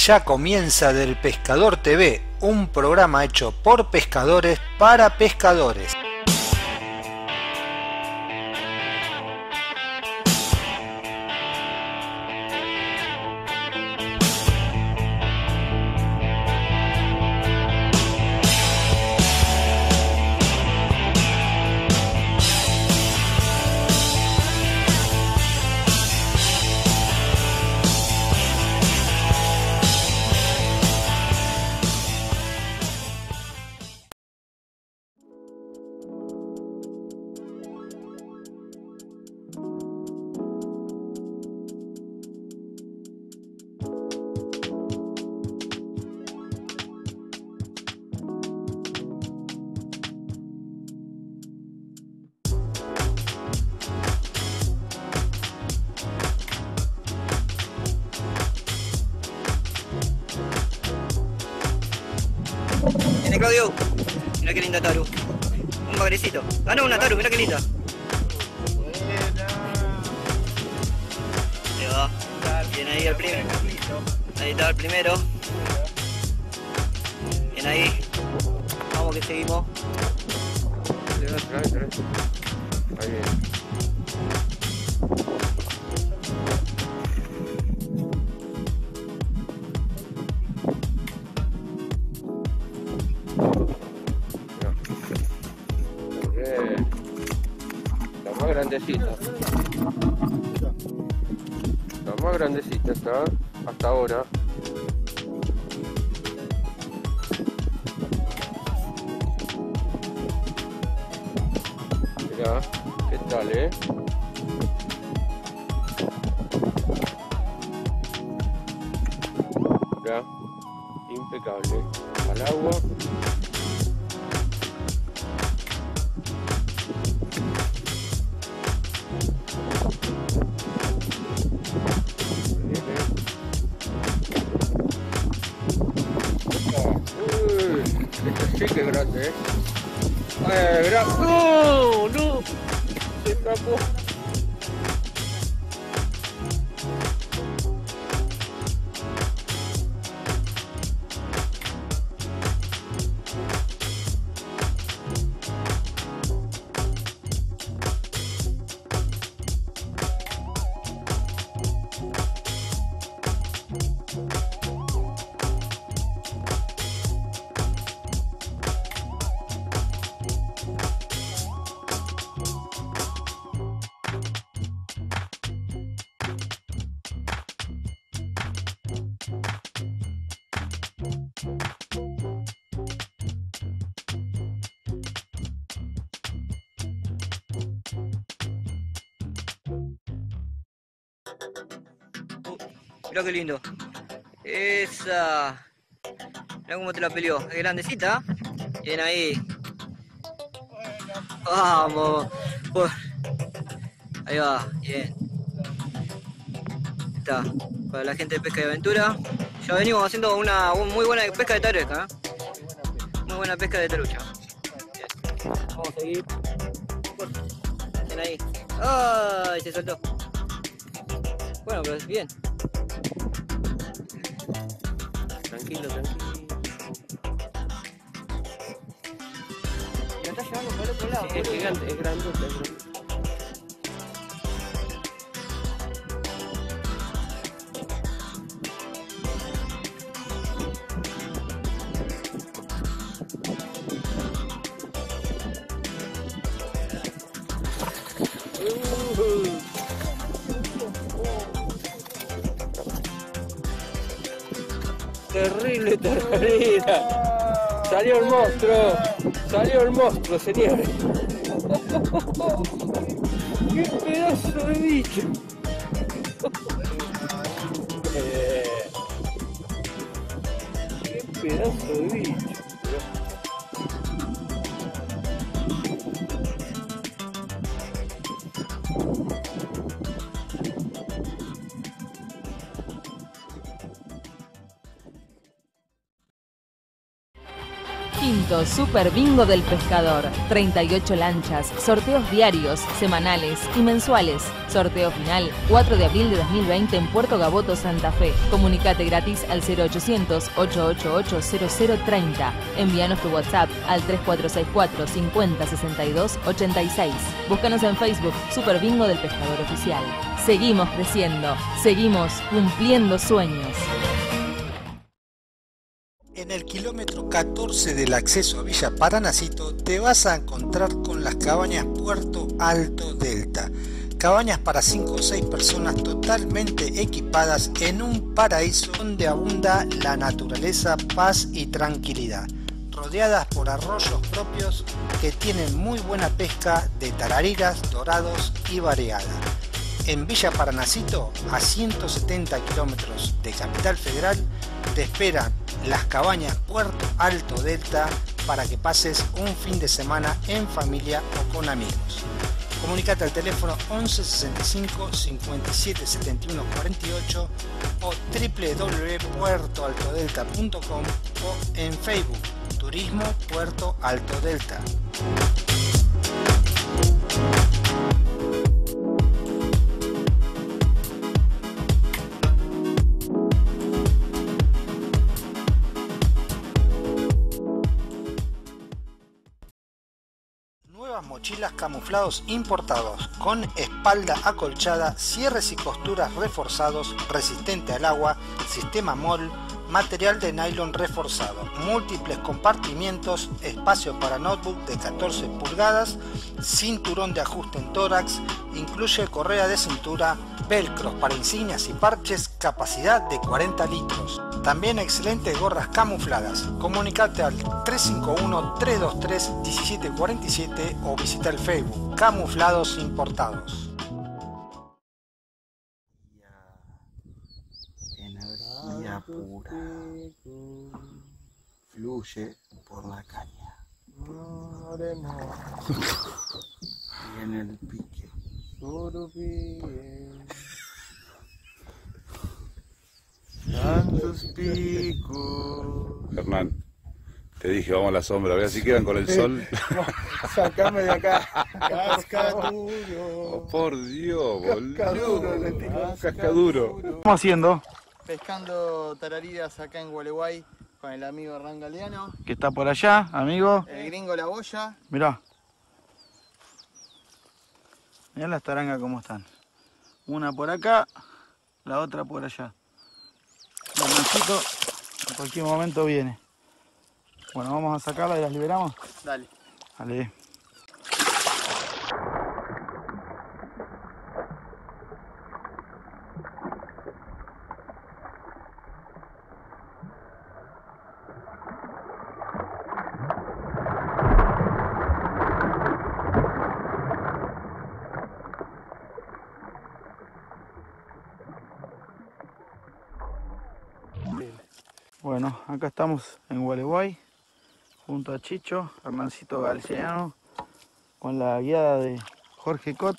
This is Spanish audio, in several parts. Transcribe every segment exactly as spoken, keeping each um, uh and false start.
Ya comienza Del Pescador T V, un programa hecho por pescadores para pescadores. Claudio, mira qué linda taru. Un bagrecito. Ah, no, una taru, mira qué linda. Ahí va. Bien ahí el primero. Ahí está el primero. Bien ahí. Vamos que seguimos. Ahí bien. Grandecita. La más grandecita está hasta ahora. Mirá, ¿qué tal, eh? Mirá, impecable. Al agua. Sí, que grande, eh. Ay, gra no, no. Se escapó. Mirá qué lindo. Esa. Mirá cómo te la peleó. Es grandecita. Bien ahí. Vamos. Ahí va. Bien. Está. Para la gente de pesca y aventura. Ya venimos haciendo una muy buena pesca de taruca, ¿eh? Muy buena pesca de tarucha. Bien. Vamos a seguir. Bien ahí. ¡Ay! Se soltó. Bueno, pero bien. Tranquilo, tranquilo. ¿La estás llevando por el otro lado? Sí, es gigante, es grandote. Terrible terrorista. Salió el monstruo. Salió el monstruo, señores. ¡Qué pedazo de bicho! Eh, ¡Qué pedazo de bicho! Quinto Super Bingo del Pescador. treinta y ocho lanchas, sorteos diarios, semanales y mensuales. Sorteo final cuatro de abril de dos mil veinte en Puerto Gaboto, Santa Fe. Comunicate gratis al cero ochocientos, ocho ocho ocho, cero cero treinta. Envíanos tu WhatsApp al tres cuatro seis cuatro, cincuenta, sesenta y dos, ochenta y seis. Búscanos en Facebook Super Bingo del Pescador Oficial. Seguimos creciendo, seguimos cumpliendo sueños. En el kilómetro catorce del acceso a Villa Paranacito te vas a encontrar con las cabañas Puerto Alto Delta. Cabañas para cinco o seis personas totalmente equipadas en un paraíso donde abunda la naturaleza, paz y tranquilidad. Rodeadas por arroyos propios que tienen muy buena pesca de tarariras, dorados y variada. En Villa Paranacito, a ciento setenta kilómetros de Capital Federal, te esperan las cabañas Puerto Alto Delta para que pases un fin de semana en familia o con amigos. Comunicate al teléfono once sesenta y cinco, cincuenta y siete, setenta y uno, cuarenta y ocho o doble u doble u doble u punto puerto alto delta punto com o en Facebook Turismo Puerto Alto Delta. Mochilas camuflados importados con espalda acolchada, cierres y costuras reforzados, resistente al agua, sistema M O L, material de nylon reforzado, múltiples compartimientos, espacio para notebook de catorce pulgadas, cinturón de ajuste en tórax, incluye correa de cintura, velcros para insignias y parches, capacidad de cuarenta litros. También excelentes gorras camufladas. Comunicate al tres cinco uno, tres dos tres, uno siete cuatro siete o visita el Facebook Camuflados Importados. Energía pura fluye por la caña y en el pique tantos picos. Hernán, te dije vamos a la sombra, a ver si quedan con el sol. Sacame de acá. Cascaduro. Oh, por Dios, Cascaduro, le tiro. boludo. Cascaduro. ¿Qué estamos haciendo? Pescando tarariras acá en Gualeguay con el amigo Hernán Galeano. Que está por allá, amigo. El gringo La Boya. Mirá. Mirá las tarangas como están. Una por acá, la otra por allá. El manchito en cualquier momento viene. Bueno, vamos a sacarla y las liberamos. Dale. Dale. Bueno, acá estamos en Gualeguay, junto a Chicho, Hernancito Galeano, con la guiada de Jorge Cot.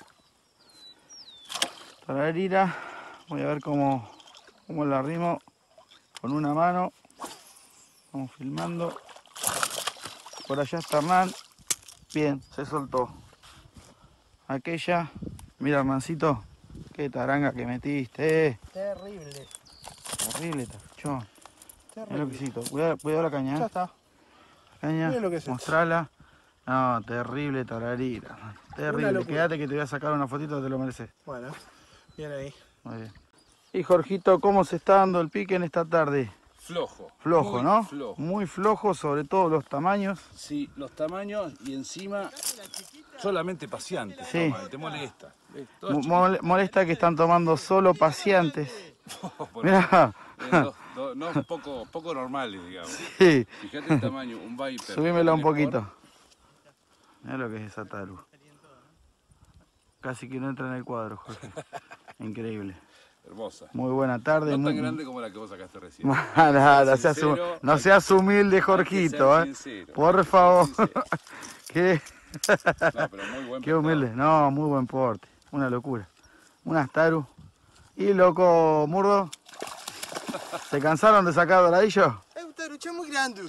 Tararira, voy a ver cómo, cómo la arrimo con una mano. Vamos filmando. Por allá está Hernán. Bien, se soltó. Aquella, mira Hernancito, qué taranga que metiste. Eh. Terrible. Terrible, tapichón. Es lo que hiciste. Cuidado, cuidado la caña. ¿eh? Ya está. Caña, Mira lo que es mostrala. No, terrible tararira. Terrible. Quédate que te voy a sacar una fotito, te lo mereces. Bueno, bien ahí. Muy bien. Y Jorgito, ¿cómo se está dando el pique en esta tarde? Flojo. Flojo, muy ¿no? Flojo. Muy flojo, sobre todo los tamaños. Sí, los tamaños y encima solamente paseantes. Sí. Toma, te molesta. Mo- molesta que están tomando solo paseantes. Mirá. Eh, dos, dos, no, poco, poco normales, digamos. Sí. Fíjate el tamaño, un Viper. Subímela un Sport. poquito. Mirá lo que es esa taru. Casi que no entra en el cuadro, Jorge. Increíble. Hermosa. Muy buena tarde. No muy... tan grande como la que vos sacaste recién. No, no, seas, Sincero, no seas humilde, Jorgito, ¿eh? sincero, Por favor. ¿Qué? No, pero muy buen Qué humilde. No, muy buen porte. Una locura. Unas taru. ¿Y loco Murdo? ¿Se cansaron de sacar doradillo? Es un trucha muy grande.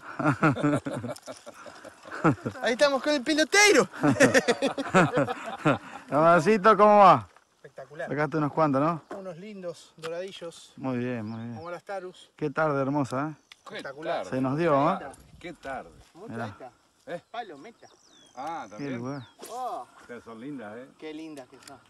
Ahí estamos con el pelotero. Camarcito, ¿cómo va? Espectacular. Sacaste unos cuantos, ¿no? Unos lindos doradillos. Muy bien, muy bien. Como las tarus. Qué tarde hermosa, ¿eh? Espectacular. Se nos dio, ¿eh? Qué tarde. Meta. ¿Eh? Palometa. Ah, Qué también. lugar. Oh, Ustedes son lindas, ¿eh? qué lindas que son.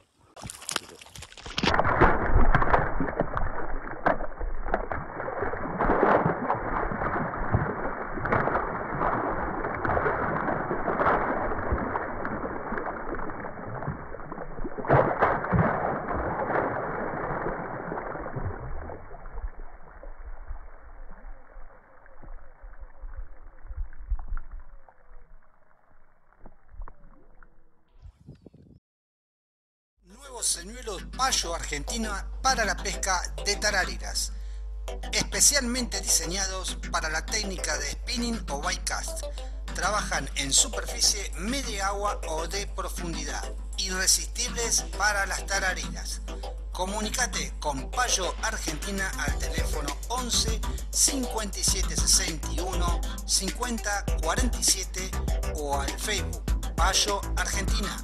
Nuevos señuelos Payo Argentina para la pesca de tarariras, especialmente diseñados para la técnica de spinning o bite cast. Trabajan en superficie media agua o de profundidad, irresistibles para las tarariras. Comunicate con Payo Argentina al teléfono once cincuenta y siete sesenta y uno cincuenta cuarenta y siete o al Facebook Payo Argentina.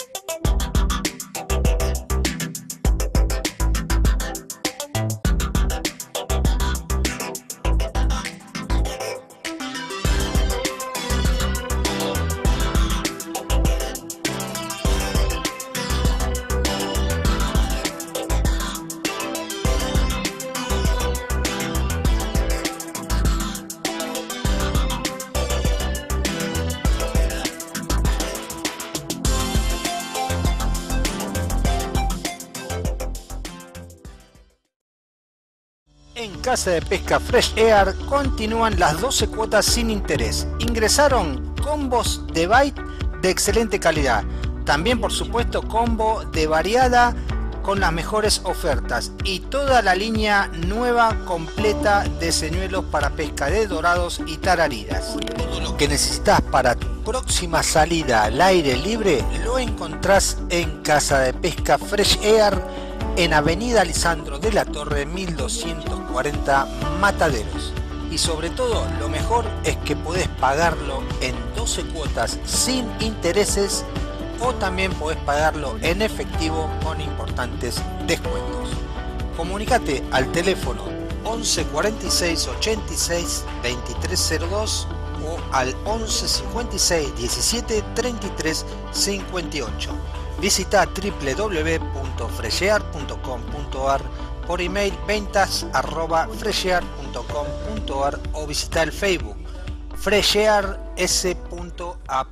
En Casa de Pesca Fresh Air continúan las doce cuotas sin interés. Ingresaron combos de bite de excelente calidad. También, por supuesto, combo de variada con las mejores ofertas. Y toda la línea nueva completa de señuelos para pesca de dorados y tarariras. Todo lo que necesitas para tu próxima salida al aire libre lo encontrás en Casa de Pesca Fresh Air, en Avenida Lisandro de la Torre mil doscientos cuarenta Mataderos. Y sobre todo, lo mejor es que podés pagarlo en doce cuotas sin intereses, o también podés pagarlo en efectivo con importantes descuentos. Comunicate al teléfono once cuarenta y seis ochenta y seis veintitrés cero dos o al once cincuenta y seis diecisiete treinta y tres cincuenta y ocho. Visita w w w punto freshear punto com punto a r, por email ventas arroba freshear punto com punto a r o visita el Facebook freshear s punto a.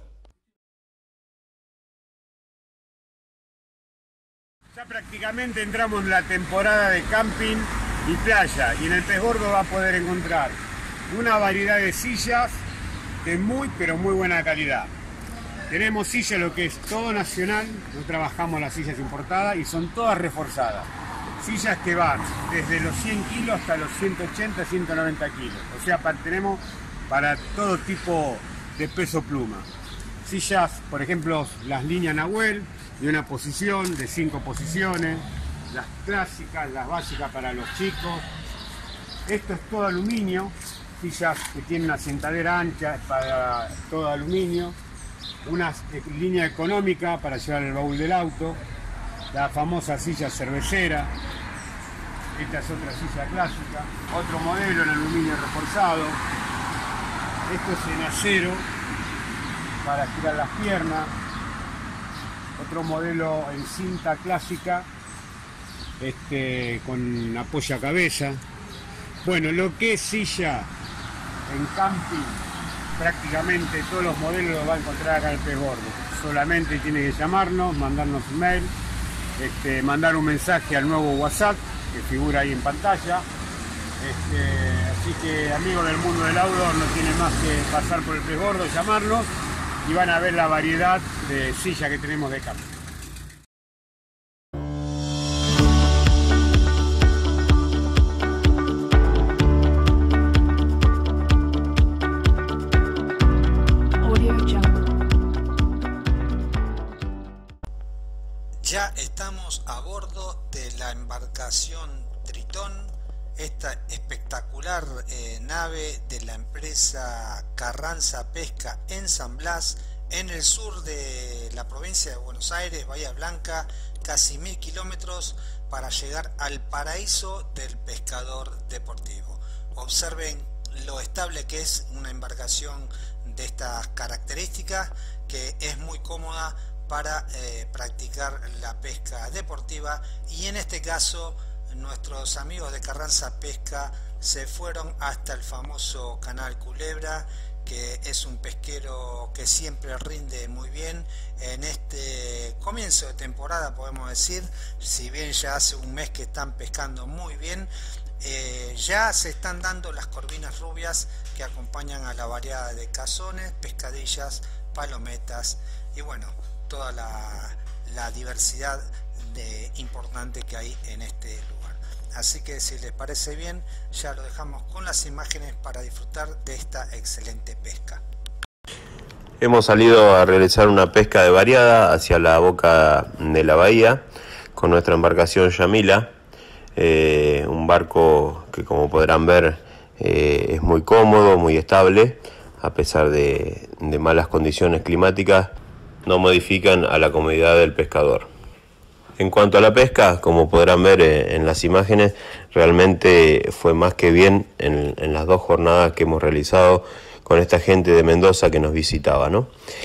Ya prácticamente entramos en la temporada de camping y playa, y en el Pez Gordo va a poder encontrar una variedad de sillas de muy pero muy buena calidad. Tenemos sillas, lo que es todo nacional, no trabajamos las sillas importadas y son todas reforzadas. Sillas que van desde los cien kilos hasta los ciento ochenta, ciento noventa kilos. O sea, para, tenemos para todo tipo de peso pluma. Sillas, por ejemplo, las líneas Nahuel, de una posición, de cinco posiciones. Las clásicas, las básicas para los chicos. Esto es todo aluminio. Sillas que tienen una sentadera ancha para todo aluminio. Una línea económica para llevar el baúl del auto, la famosa silla cervecera. Esta es otra silla clásica, otro modelo en aluminio reforzado. Esto es en acero para estirar las piernas. Otro modelo en cinta clásica, este, con apoyo a cabeza. Bueno, lo que es silla en camping, prácticamente todos los modelos los va a encontrar acá en el Pez Gordo. Solamente tiene que llamarnos, mandarnos un mail, este, mandar un mensaje al nuevo WhatsApp que figura ahí en pantalla. Este, así que, amigos del mundo del outdoor, no tienen más que pasar por el Pez Gordo, llamarnos y van a ver la variedad de sillas que tenemos de camping. Ya estamos a bordo de la embarcación Tritón, esta espectacular eh, nave de la empresa Carranza Pesca en San Blas, en el sur de la provincia de Buenos Aires, Bahía Blanca, casi mil kilómetros para llegar al paraíso del pescador deportivo. Observen lo estable que es una embarcación de estas características, que es muy cómoda para eh, practicar la pesca deportiva, y en este caso nuestros amigos de Carranza Pesca se fueron hasta el famoso Canal Culebra, que es un pesquero que siempre rinde muy bien en este comienzo de temporada, podemos decir. Si bien ya hace un mes que están pescando muy bien, eh, ya se están dando las corvinas rubias que acompañan a la variedad de cazones, pescadillas, palometas y bueno, toda la, la diversidad de, importante que hay en este lugar. Así que si les parece bien, ya lo dejamos con las imágenes para disfrutar de esta excelente pesca. Hemos salido a realizar una pesca de variada hacia la boca de la bahía con nuestra embarcación Yamila, eh, un barco que, como podrán ver, eh, es muy cómodo, muy estable, a pesar de, de malas condiciones climáticas, no modifican a la comodidad del pescador. En cuanto a la pesca, como podrán ver en las imágenes, realmente fue más que bien en, en las dos jornadas que hemos realizado con esta gente de Mendoza que nos visitaba, ¿no?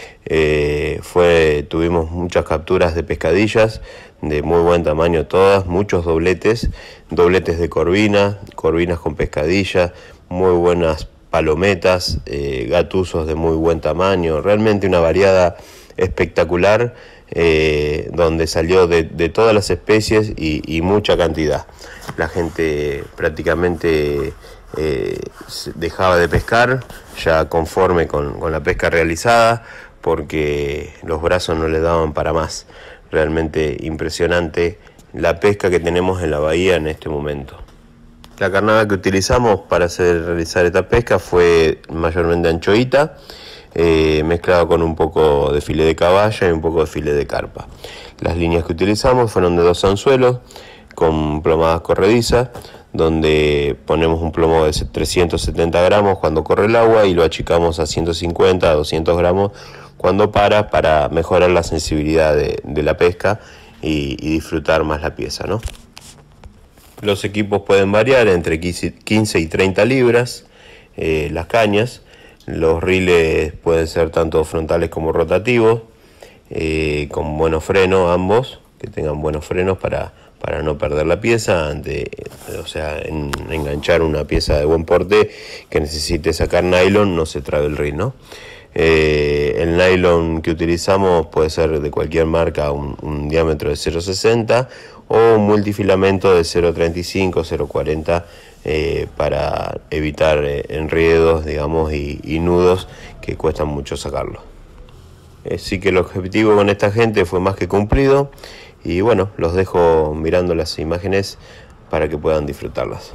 Eh, fue, tuvimos muchas capturas de pescadillas de muy buen tamaño todas, muchos dobletes, dobletes de corvina, corvinas con pescadillas, muy buenas palometas, eh, gatuzos de muy buen tamaño, realmente una variada espectacular. Eh, donde salió de, de todas las especies y, y mucha cantidad. La gente prácticamente eh, dejaba de pescar ya conforme con, con la pesca realizada, porque los brazos no le daban para más. Realmente impresionante la pesca que tenemos en la bahía en este momento. La carnada que utilizamos para hacer realizar esta pesca fue mayormente anchoita, Eh, mezclado con un poco de filé de caballa y un poco de filé de carpa. Las líneas que utilizamos fueron de dos anzuelos con plomadas corredizas, donde ponemos un plomo de trescientos setenta gramos cuando corre el agua y lo achicamos a ciento cincuenta a doscientos gramos cuando para, para mejorar la sensibilidad de, de la pesca y, y disfrutar más la pieza, ¿no? Los equipos pueden variar entre quince y treinta libras, eh, las cañas. Los riles pueden ser tanto frontales como rotativos, eh, con buenos frenos ambos, que tengan buenos frenos para, para no perder la pieza, ante, o sea, en, enganchar una pieza de buen porte que necesite sacar nylon, no se trabe el reel, ¿no? Eh, el nylon que utilizamos puede ser de cualquier marca, un, un diámetro de cero coma sesenta o un multifilamento de cero coma treinta y cinco, cero coma cuarenta, Eh, para evitar eh, enredos, digamos, y, y nudos que cuestan mucho sacarlos. Así que el objetivo con esta gente fue más que cumplido, y bueno, los dejo mirando las imágenes para que puedan disfrutarlas.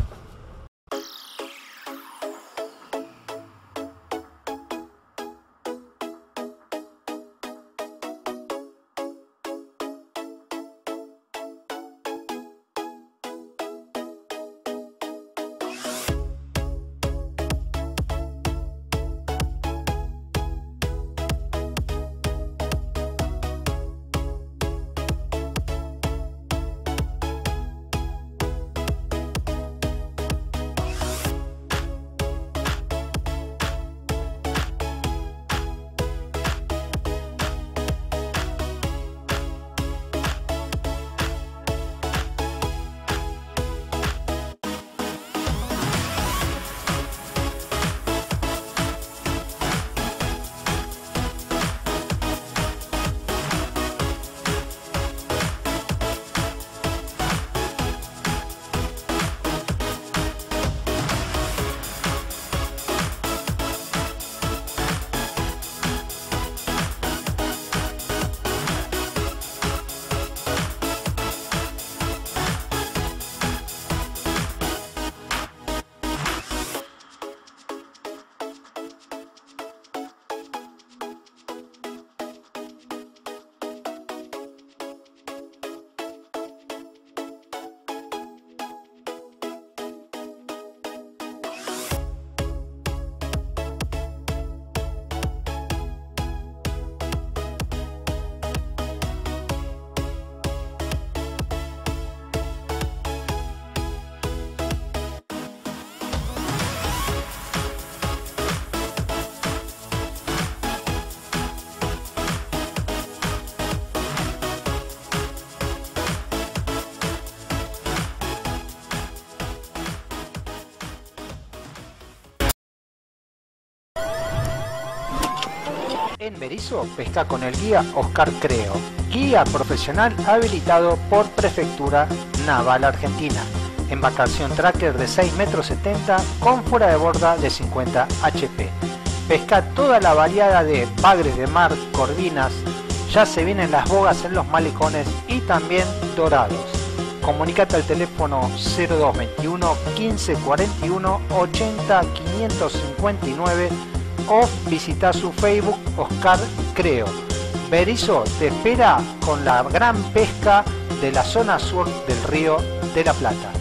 En Berisso, pesca con el guía Oscar Creo, guía profesional habilitado por Prefectura Naval Argentina. Embarcación tracker de seis metros setenta con fuera de borda de cincuenta H P. Pesca toda la variedad de bagres de mar, corvinas, ya se vienen las bogas en los malecones y también dorados. Comunicate al teléfono cero dos veintiuno, quince cuarenta y uno, ochenta, quinientos cincuenta y nueve o visita su Facebook Oscar Creo. Berisso te espera con la gran pesca de la zona sur del Río de la Plata.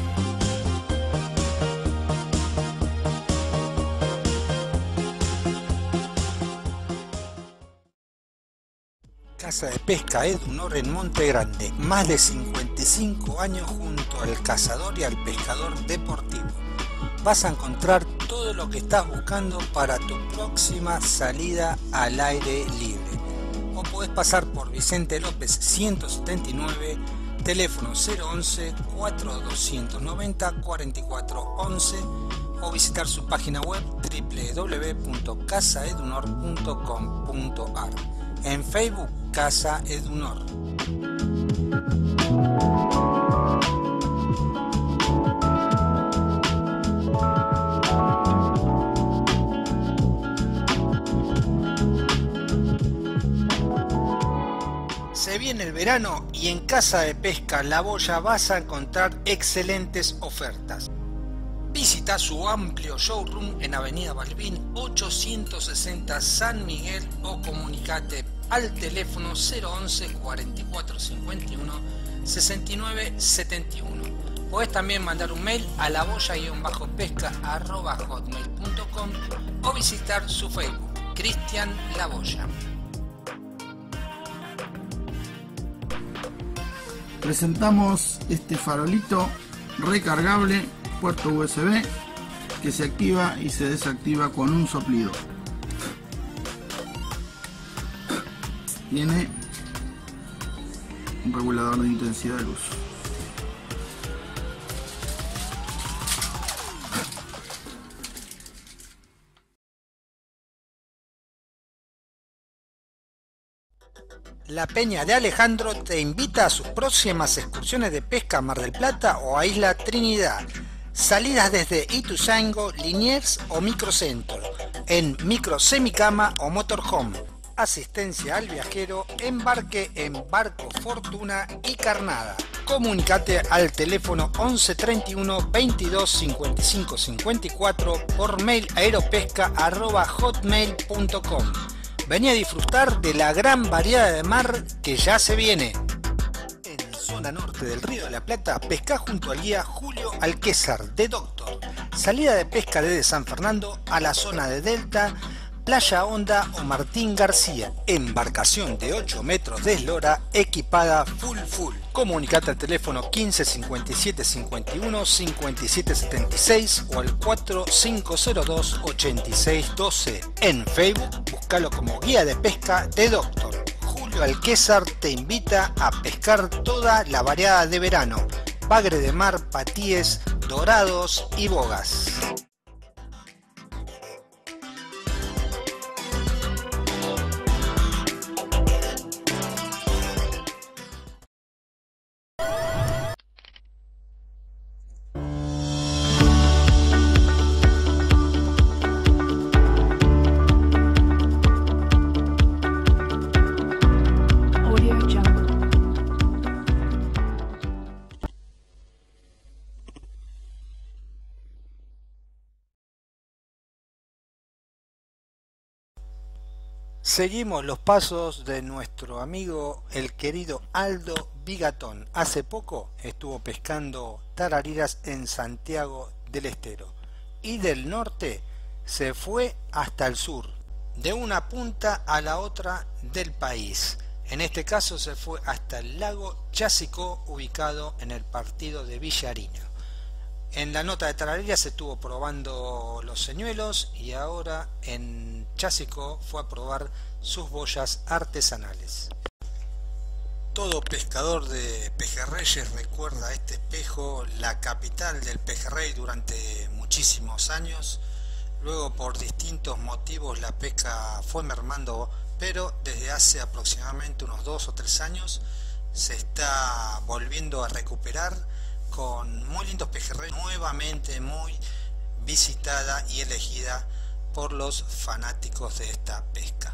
Casa de Pesca Edunor en Monte Grande, más de cincuenta y cinco años junto al cazador y al pescador deportivo. Vas a encontrar todo lo que estás buscando para tu próxima salida al aire libre. O podés pasar por Vicente López ciento setenta y nueve, teléfono cero once, cuatro doscientos noventa, cuarenta y cuatro once o visitar su página web doble u doble u doble u punto casa edunor punto com punto a r. En Facebook, Casa Edunor. Se viene el verano y en Casa de Pesca La Boya vas a encontrar excelentes ofertas. Visita su amplio showroom en Avenida Balbín ochocientos sesenta San Miguel o comunicate al teléfono cero once, cuarenta y cuatro cincuenta y uno, sesenta y nueve setenta y uno. Podés también mandar un mail a laboya-pesca arroba hotmail punto com o visitar su Facebook, Cristian La Boya. Presentamos este farolito recargable, puerto U S B, que se activa y se desactiva con un soplido. Tiene un regulador de intensidad de luz. La Peña de Alejandro te invita a sus próximas excursiones de pesca a Mar del Plata o a Isla Trinidad. Salidas desde Ituzaingó, Liniers o Microcentro, en micro semicama o motorhome. Asistencia al viajero, embarque en barco Fortuna y Carnada. Comunicate al teléfono once treinta y uno, veintidós, cincuenta y cinco cincuenta y cuatro por mail aeropesca arroba hotmail punto com. Vení a disfrutar de la gran variedad de mar que ya se viene. En zona norte del Río de la Plata, pesca junto al guía Julio Alquézar de Doctor. Salida de pesca desde San Fernando a la zona de Delta, Playa Honda o Martín García. Embarcación de ocho metros de eslora equipada full full. Comunicate al teléfono quince cincuenta y siete cincuenta y uno cincuenta y siete setenta y seis o al cuatro cinco cero dos ochenta y seis doce. En Facebook, búscalo como guía de pesca de Doctor. Julio Alquézar te invita a pescar toda la variedad de verano. Bagre de mar, patíes, dorados y bogas. Seguimos los pasos de nuestro amigo el querido Aldo Bigatón. Hace poco estuvo pescando tarariras en Santiago del Estero y del norte se fue hasta el sur, de una punta a la otra del país. En este caso se fue hasta el lago Chasicó, ubicado en el partido de Villarino. En la nota de tarariras se estuvo probando los señuelos y ahora en Chasicó fue a probar sus boyas artesanales. Todo pescador de pejerreyes recuerda este espejo, la capital del pejerrey durante muchísimos años. Luego, por distintos motivos, la pesca fue mermando pero desde hace aproximadamente unos dos o tres años se está volviendo a recuperar con muy lindos pejerreyes, nuevamente muy visitada y elegida por los fanáticos de esta pesca.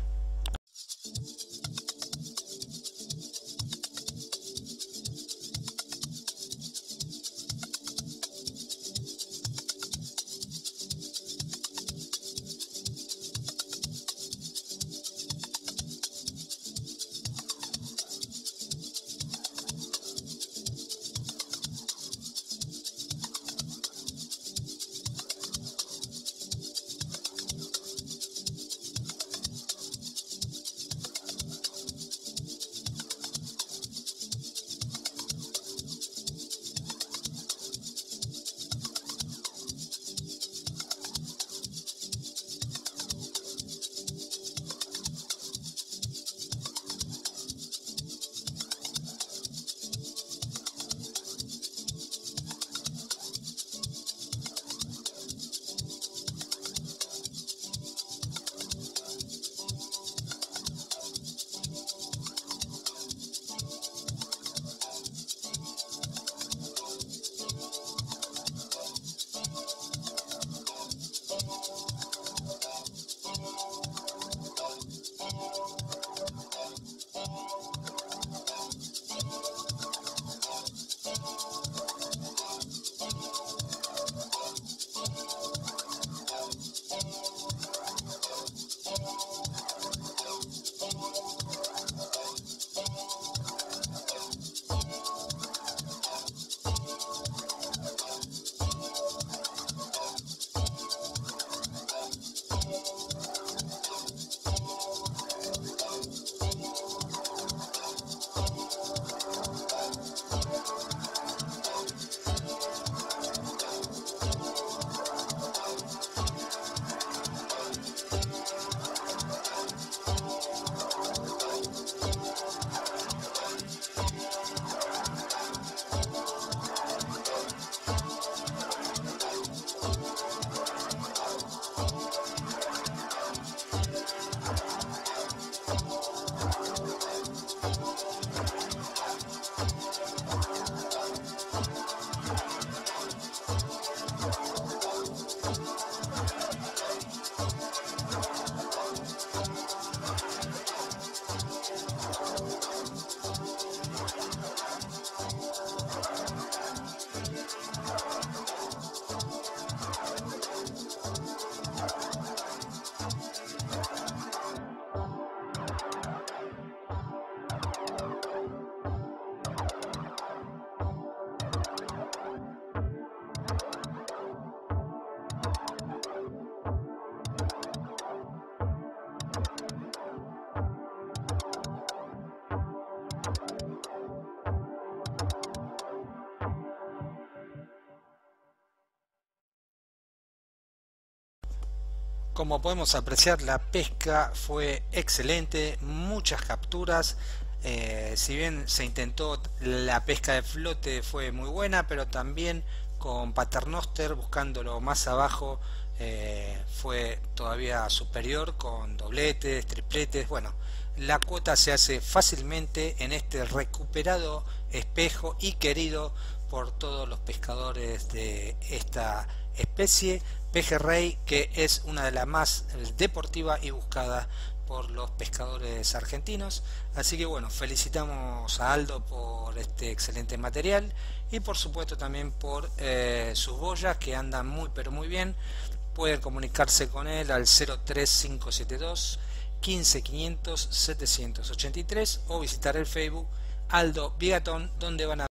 Como podemos apreciar, la pesca fue excelente, muchas capturas. Eh, si bien se intentó la pesca de flote, fue muy buena, pero también con paternoster, buscándolo más abajo, eh, fue todavía superior, con dobletes, tripletes. Bueno, la cuota se hace fácilmente en este recuperado espejo y querido por todos los pescadores de esta especie, pejerrey, que es una de las más deportivas y buscadas por los pescadores argentinos. Así que bueno, felicitamos a Aldo por este excelente material y por supuesto también por eh, sus boyas, que andan muy pero muy bien. Pueden comunicarse con él al cero tres cinco siete dos, quince quinientos, setecientos ochenta y tres o visitar el Facebook Aldo Bigatón, donde van a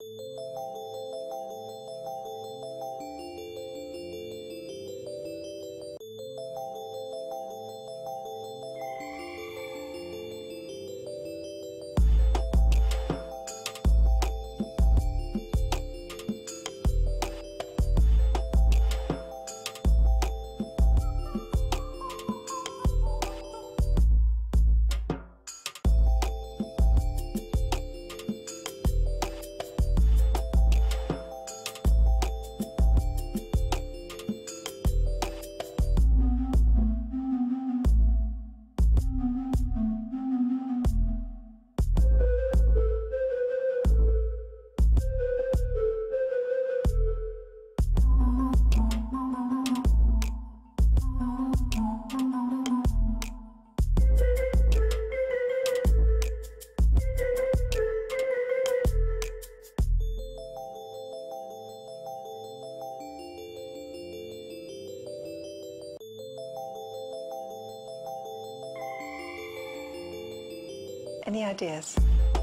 Any ideas?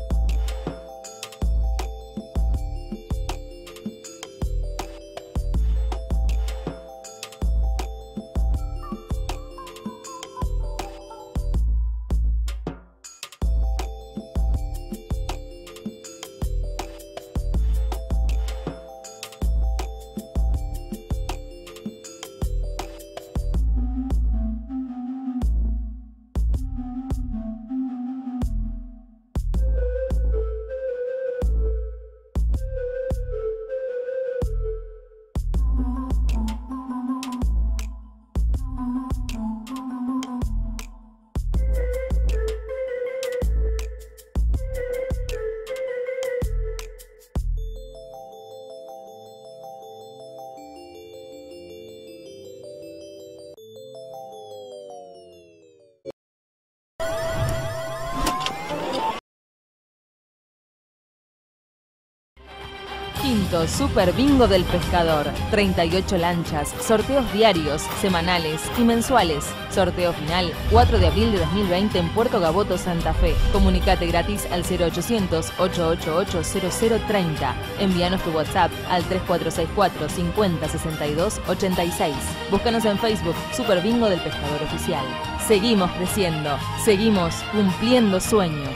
Quinto Super Bingo del Pescador. treinta y ocho lanchas, sorteos diarios, semanales y mensuales. Sorteo final, cuatro de abril de dos mil veinte en Puerto Gaboto, Santa Fe. Comunicate gratis al cero ochocientos, ocho ocho ocho, cero cero treinta. Envíanos tu WhatsApp al tres cuatro seis cuatro, cincuenta, sesenta y dos, ochenta y seis. Búscanos en Facebook, Super Bingo del Pescador Oficial. Seguimos creciendo, seguimos cumpliendo sueños.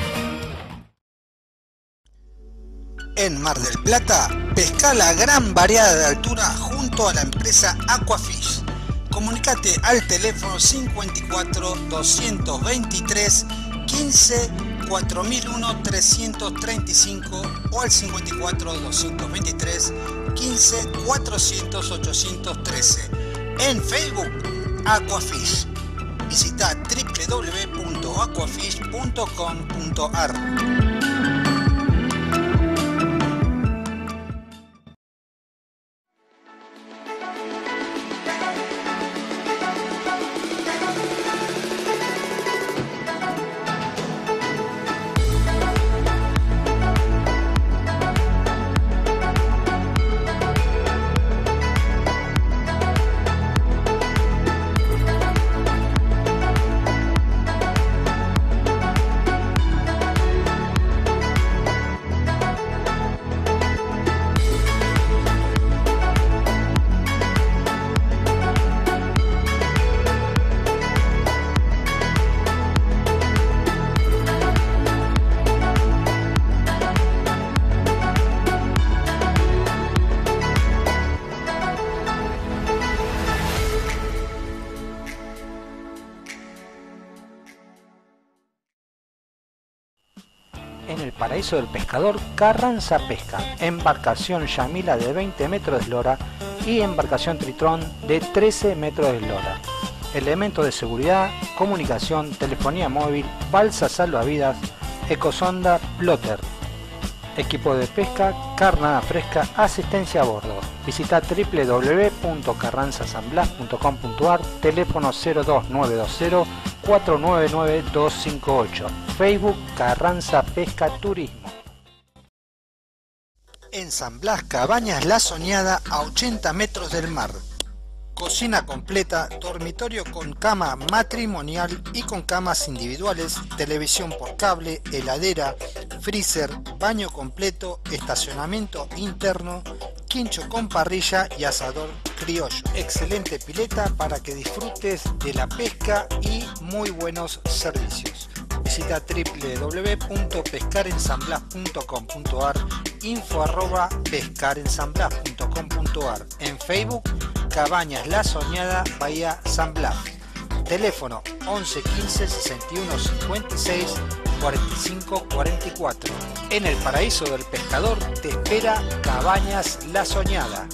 En Mar del Plata, pesca la gran variedad de altura junto a la empresa Aquafish. Comunicate al teléfono cincuenta y cuatro, doscientos veintitrés, quince, cuatro mil uno, trescientos treinta y cinco o al cincuenta y cuatro, doscientos veintitrés, quince, cuatrocientos, ochocientos trece. En Facebook, Aquafish. Visita w w w punto aquafish punto com punto a r. En el paraíso del pescador, Carranza Pesca, embarcación Yamila de veinte metros de eslora y embarcación Tritón de trece metros de eslora. Elementos de seguridad, comunicación, telefonía móvil, balsa salvavidas, ecosonda, plotter. Equipo de pesca, carnada fresca, asistencia a bordo. Visita w w w punto carranza san blas punto com punto a r, teléfono cero dos nueve dos cero, cuatro nueve nueve, dos cinco ocho. Facebook Carranza Pesca Turismo. En San Blas, Cabañas La Soñada, a ochenta metros del mar. Cocina completa, dormitorio con cama matrimonial y con camas individuales, televisión por cable, heladera, freezer, baño completo, estacionamiento interno, quincho con parrilla y asador criollo. Excelente pileta para que disfrutes de la pesca y muy buenos servicios. Visita w w w punto pescar en san blas punto com punto a r, info arroba pescar en san blas punto com punto a r. En Facebook, Cabañas La Soñada, Bahía San Blas. Teléfono once quince, sesenta y uno, cincuenta y seis, cuarenta y cinco, cuarenta y cuatro. En el paraíso del pescador te espera Cabañas La Soñada.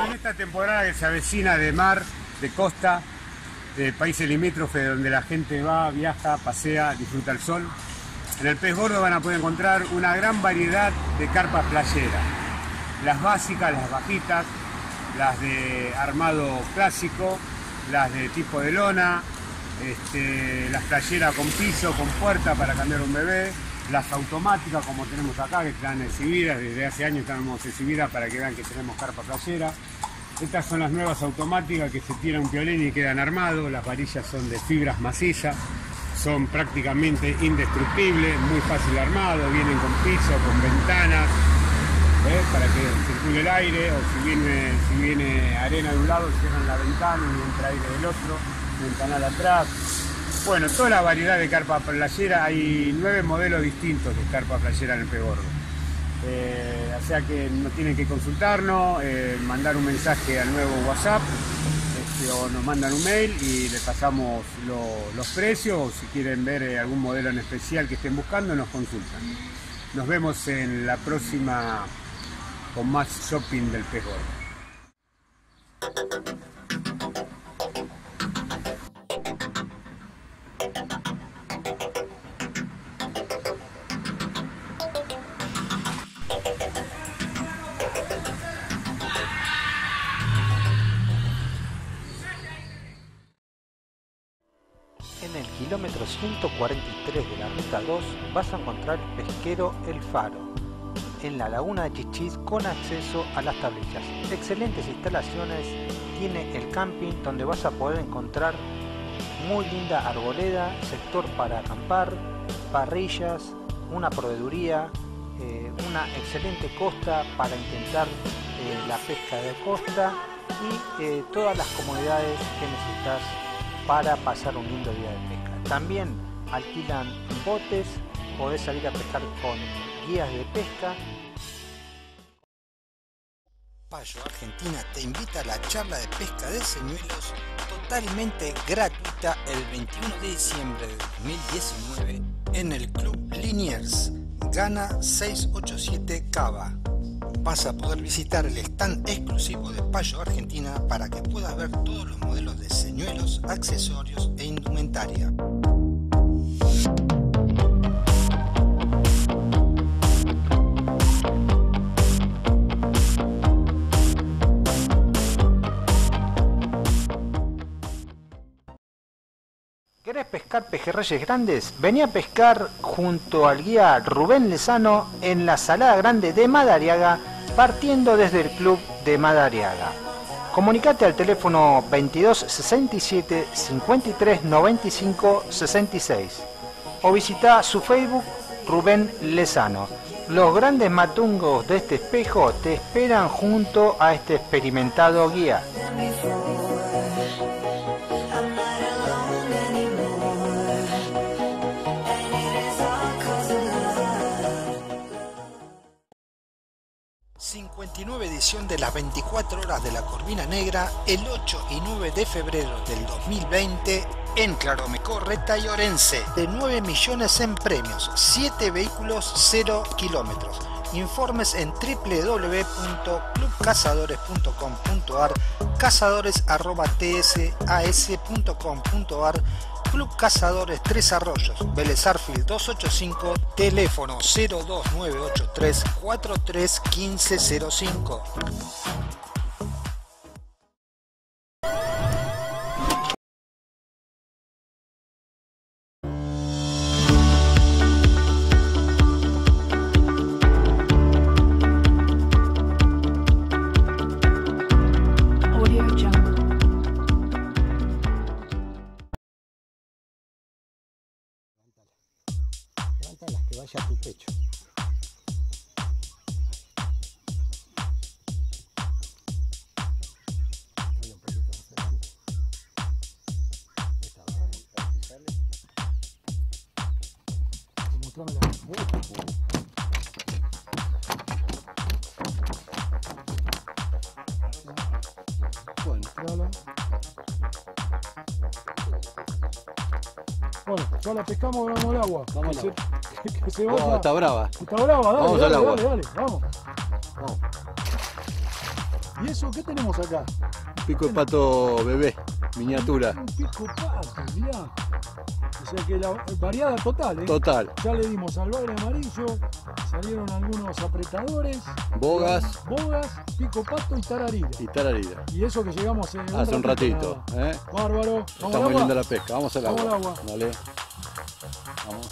Bueno, en esta temporada que se avecina de mar, de costa, de países limítrofes donde la gente va, viaja, pasea, disfruta el sol, en el Pez Gordo van a poder encontrar una gran variedad de carpas playeras. Las básicas, las bajitas, las de armado clásico, las de tipo de lona, este, las playeras con piso, con puerta para cambiar un bebé, las automáticas como tenemos acá, que están exhibidas, desde hace años estamos exhibidas para que vean que tenemos carpa playera. Estas son las nuevas automáticas que se tiran un piolín y quedan armados. Las varillas son de fibras macizas, son prácticamente indestructibles, muy fácil armado, vienen con piso, con ventanas, ¿eh? Para que circule el aire, o si viene, si viene arena de un lado, cierran la ventana y entra aire del otro, ventanal atrás. Bueno, toda la variedad de carpa playera, hay nueve modelos distintos de carpa playera en el Pez Gordo. Eh, o sea que no tienen que consultarnos, eh, mandar un mensaje al nuevo WhatsApp, este, o nos mandan un mail y le pasamos lo, los precios, o si quieren ver eh, algún modelo en especial que estén buscando, nos consultan. Nos vemos en la próxima con más shopping del Pez Gordo. En el kilómetro ciento cuarenta y tres de la ruta dos vas a encontrar el pesquero El Faro, en la laguna de Chichis, con acceso a las tablillas. Excelentes instalaciones tiene el camping, donde vas a poder encontrar muy linda arboleda, sector para acampar, parrillas, una proveeduría, eh, una excelente costa para intentar eh, la pesca de costa y eh, todas las comodidades que necesitas para pasar un lindo día de pesca. También alquilan botes, podés salir a pescar con guías de pesca. Payo Argentina te invita a la charla de pesca de señuelos totalmente gratuita el veintiuno de diciembre de dos mil diecinueve en el Club Liniers, Gana seiscientos ochenta y siete Cava. Vas a poder visitar el stand exclusivo de Payo Argentina para que puedas ver todos los modelos de señuelos, accesorios e indumentaria. ¿Querés pescar pejerreyes grandes? Vení a pescar junto al guía Rubén Lezano en la Salada Grande de Madariaga, partiendo desde el club de Madariaga. Comunicate al teléfono veintidós sesenta y siete cincuenta y tres noventa y cinco sesenta y seis o visita su Facebook Rubén Lezano. Los grandes matungos de este espejo te esperan junto a este experimentado guía. cincuenta y nueve edición de las veinticuatro horas de la Corvina Negra el ocho y nueve de febrero del dos mil veinte en Claromecó, Reta y Orense, de nueve millones en premios, siete vehículos, cero kilómetros. Informes en w w w punto club cazadores punto com punto a r, cazadores arroba t s a s punto com punto a r, Club Cazadores Tres Arroyos, Vélez Arfield doscientos ochenta y cinco, teléfono cero dos nueve ocho tres cuatro tres uno cinco cero cinco. Las que vaya a tu pecho. Dale un poquito más adelante. Esta va, así sale. Y mostrame la... Bueno, trala. Bueno, ya la pescamos, vamos al agua. Vamos al agua. Que se vaya. Oh, está brava. Está brava, dale, vamos dale, al agua. dale, dale, vamos. Vamos. ¿Y eso qué tenemos acá? Pico de pato bebé, miniatura. Un pico pato, mirá. O sea que la variada total, ¿eh? Total. Ya le dimos al bagre amarillo, salieron algunos apretadores. Bogas. Bogas, pico pato y tararira. Y tararira. Y eso que llegamos hace un Hace un ratito. ratito ¿eh? Bárbaro. Está muy linda la pesca. Vamos al agua. Vamos al agua. Dale. Vamos.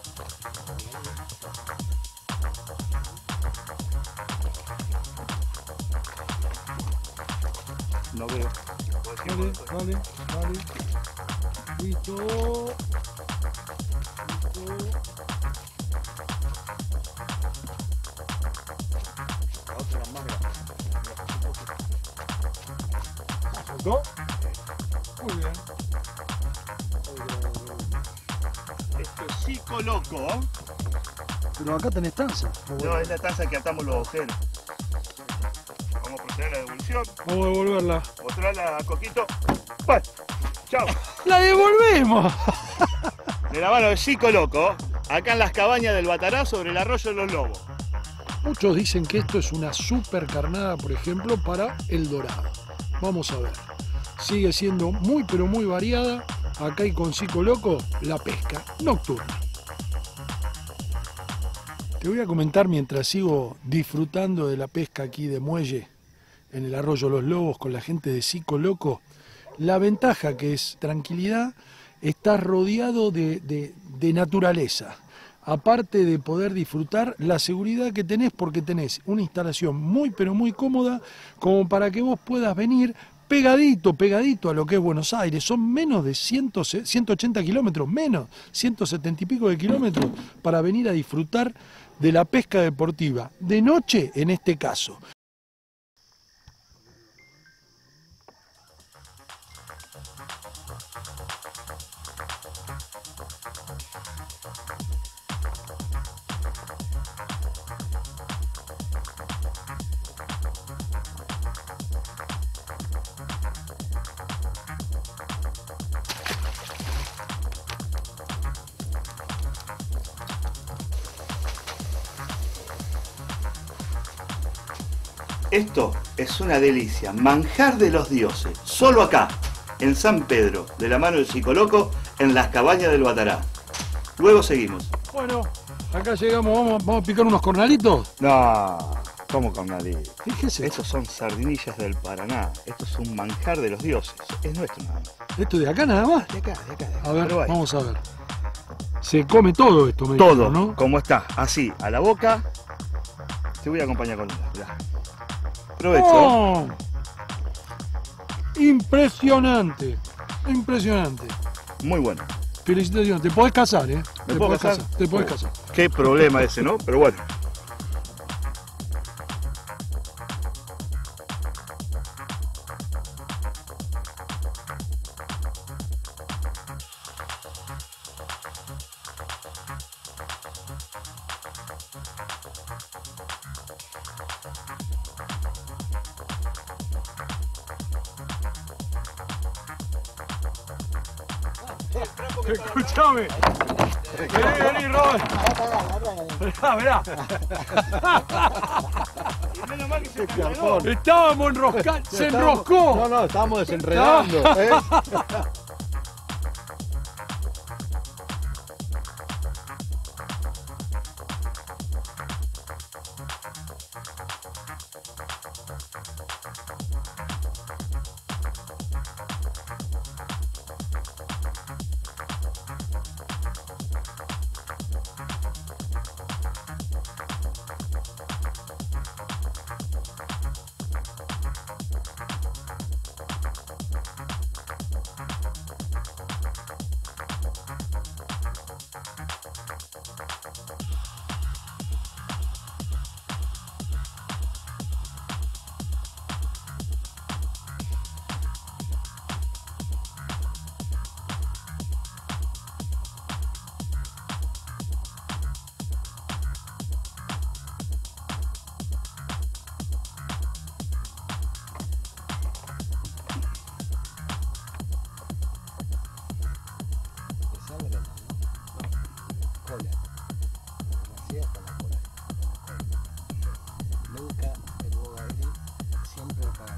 No veo. Dale, dale, dale. Listo. Listo. La otra más grande. ¿Soltó? Muy bien. Esto es Cico Loco. Pero acá tenés taza. No, es la taza que atamos los agujeros. Vamos a proceder a la devolución. Vamos a devolverla. Mostrarla a Coquito. Bueno, chao. ¡La devolvemos! De la mano de Cico Loco, acá en las cabañas del Batará sobre el arroyo de los Lobos. Muchos dicen que esto es una super carnada, por ejemplo, para el dorado. Vamos a ver. Sigue siendo muy pero muy variada. Acá y con Cico Loco, la pesca nocturna. Te voy a comentar mientras sigo disfrutando de la pesca aquí de muelle en el arroyo Los Lobos con la gente de Cico Loco. La ventaja que es tranquilidad, estás rodeado de, de, de naturaleza. Aparte de poder disfrutar la seguridad que tenés, porque tenés una instalación muy pero muy cómoda como para que vos puedas venir pegadito, pegadito a lo que es Buenos Aires. Son menos de ciento ochenta kilómetros, menos, ciento setenta y pico de kilómetros para venir a disfrutar de la pesca deportiva, de noche en este caso. Esto es una delicia, manjar de los dioses, solo acá, en San Pedro, de la mano del Cico Loco, en las cabañas del Batará. Luego seguimos. Bueno, acá llegamos, vamos, vamos a picar unos cornalitos. No, ¿cómo cornalitos? Fíjese. Estos son sardinillas del Paraná, esto es un manjar de los dioses, es nuestro nada más. ¿Esto de acá nada más? De acá, de acá. De acá. A ver, vamos a ver. Se come todo esto, me Todo, dijo, ¿no? como está, así, a la boca. Te voy a acompañar con una, mirá. Aprovecho. ¡Oh! Impresionante, impresionante. Muy bueno. Felicitaciones, te podés casar, ¿eh? ¿Me Te puedo podés casar? Te podés Oh, casar. Qué problema ese, ¿no? Pero bueno. Escúchame. Vení, vení, Robert. Mirá, mirá. Estábamos enroscando. Se enroscó. No, no, estábamos desenredando. ¿eh? Nunca el boga siempre para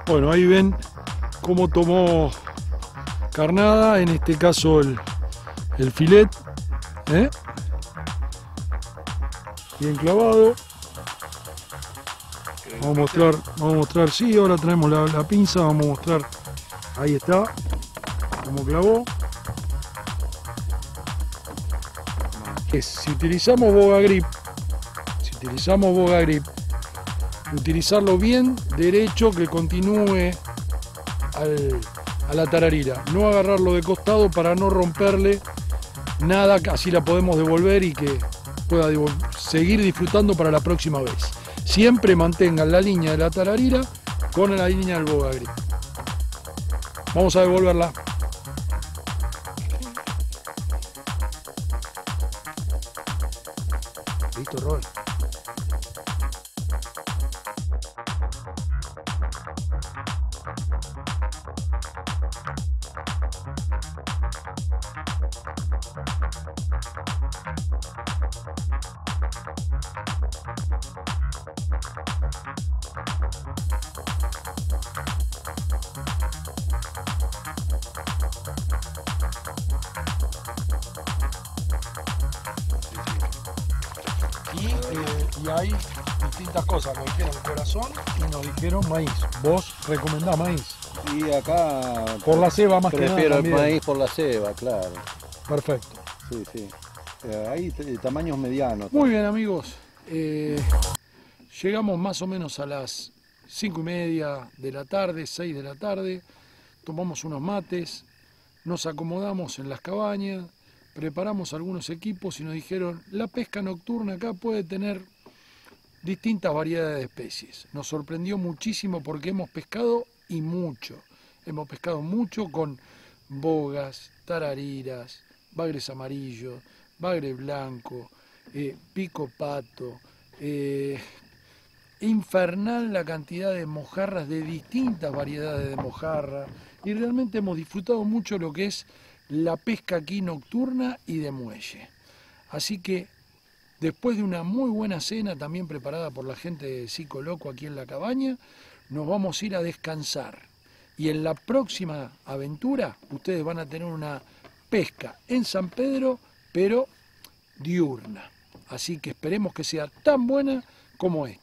Bueno, ahí ven cómo tomó carnada, en este caso el, el filet, ¿eh? Bien clavado. Vamos a mostrar, vamos a mostrar, sí, ahora traemos la, la pinza, vamos a mostrar, ahí está, cómo clavó. Es, si utilizamos Boga Grip, si utilizamos Boga Grip, utilizarlo bien derecho, que continúe al, a la tararira, no agarrarlo de costado para no romperle nada, así la podemos devolver y que pueda seguir disfrutando para la próxima vez. Siempre mantengan la línea de la tararira con la línea del Boga Grip. Vamos a devolverla. Listo, Rol. Y, eh, y hay distintas cosas, nos dijeron corazón y nos dijeron maíz. Vos recomendás maíz. Y acá... Por la ceba más que nada. Prefiero el también. maíz por la ceba, claro. Perfecto. Sí, sí. Eh, hay t- tamaños medianos. Muy bien, amigos. Eh, llegamos más o menos a las cinco y media de la tarde, seis de la tarde. Tomamos unos mates, nos acomodamos en las cabañas, preparamos algunos equipos y nos dijeron, la pesca nocturna acá puede tener distintas variedades de especies. Nos sorprendió muchísimo porque hemos pescado y mucho. Hemos pescado mucho con bogas, tarariras, bagres amarillos, bagre blanco, eh, pico pato, eh, infernal la cantidad de mojarras, de distintas variedades de mojarra, y realmente hemos disfrutado mucho lo que es la pesca aquí nocturna y de muelle. Así que después de una muy buena cena también preparada por la gente de Cico Loco aquí en la cabaña, nos vamos a ir a descansar. Y en la próxima aventura ustedes van a tener una pesca en San Pedro, pero diurna. Así que esperemos que sea tan buena como esta.